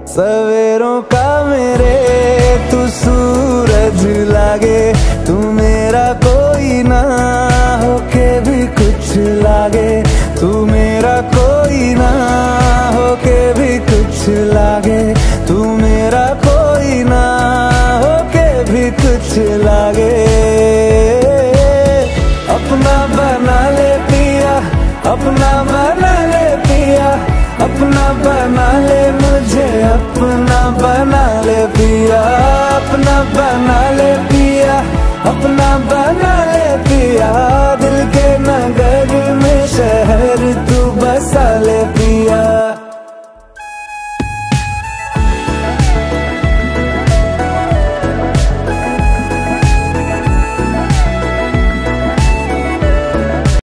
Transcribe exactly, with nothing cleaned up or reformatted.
सवेरों का मेरे तू सूरज लागे, तू मेरा कोई ना होके भी कुछ लागे, तू मेरा कोई ना होके भी कुछ लागे, तू मेरा कोई ना होके भी कुछ लागे। अपना बना ले पिया, अपना बना ले पिया, अपना बना ले मुझे, अपना बना ले पिया, अपना बना ले पिया, अपना बना ले पिया।